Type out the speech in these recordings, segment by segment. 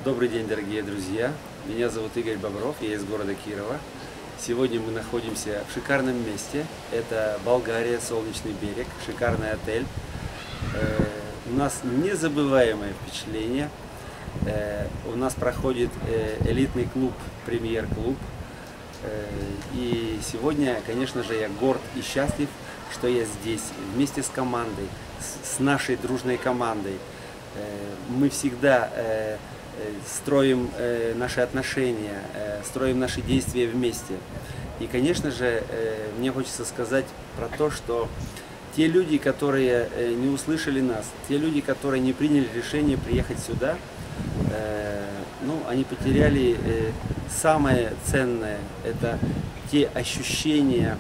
Добрый день, дорогие друзья! Меня зовут Игорь Бобров, я из города Кирова. Сегодня мы находимся в шикарном месте. Это Болгария, Солнечный берег, шикарный отель. У нас незабываемое впечатление. У нас проходит элитный клуб, премьер-клуб. И сегодня, конечно же, я горд и счастлив, что я здесь вместе с командой, с нашей дружной командой. Мы всегда строим наши отношения, строим наши действия вместе. И, конечно же, мне хочется сказать про то, что те люди, которые не услышали нас, те люди, которые не приняли решение приехать сюда, они потеряли самое ценное. Это те ощущения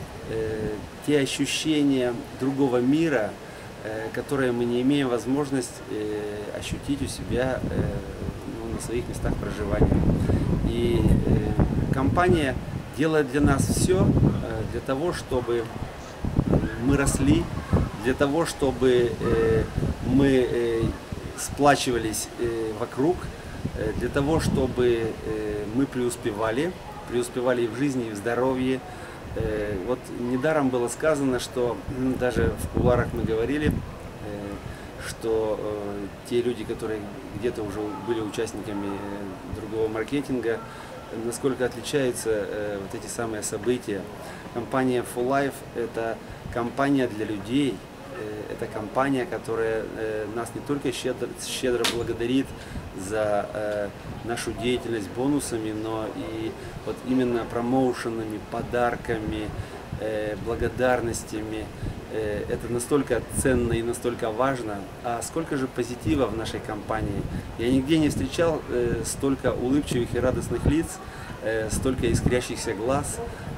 другого мира, которые мы не имеем возможность ощутить у себя на своих местах проживания. И компания делает для нас все для того, чтобы мы росли, для того, чтобы мы сплачивались вокруг, для того, чтобы мы преуспевали и в жизни, и в здоровье. Вот недаром было сказано, что даже в кулуарах мы говорили, что те люди, которые где-то уже были участниками другого маркетинга, насколько отличаются вот эти самые события. Компания Full Life – это компания для людей, это компания, которая нас не только щедро благодарит за нашу деятельность бонусами, но и вот именно промоушенами, подарками, благодарностями. Это настолько ценно и настолько важно. А сколько же позитива в нашей компании. Я нигде не встречал столько улыбчивых и радостных лиц, столько искрящихся глаз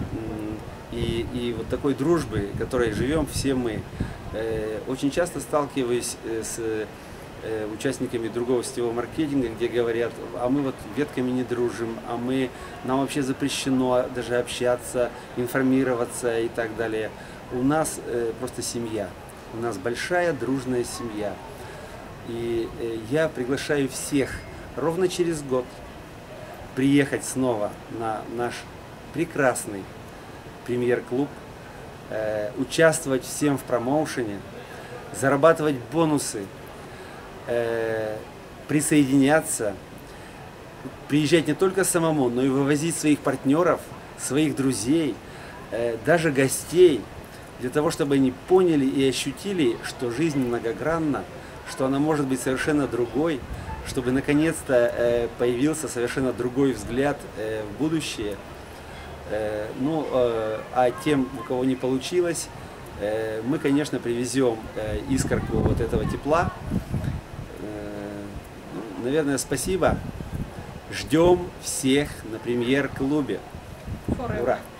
и вот такой дружбы, которой живем все мы. Очень часто сталкиваюсь с участниками другого сетевого маркетинга, где говорят: а мы вот ветками не дружим, нам вообще запрещено даже общаться, информироваться и так далее. У нас просто семья, у нас большая дружная семья. И я приглашаю всех ровно через год приехать снова на наш прекрасный премьер-клуб, участвовать всем в промоушене, зарабатывать бонусы, присоединяться, приезжать не только самому, но и вывозить своих партнеров, своих друзей, даже гостей, для того, чтобы они поняли и ощутили, что жизнь многогранна, что она может быть совершенно другой, чтобы наконец-то появился совершенно другой взгляд в будущее. А тем, у кого не получилось, мы, конечно, привезем искорку вот этого тепла. Наверное, спасибо. Ждем всех на премьер-клубе. Ура!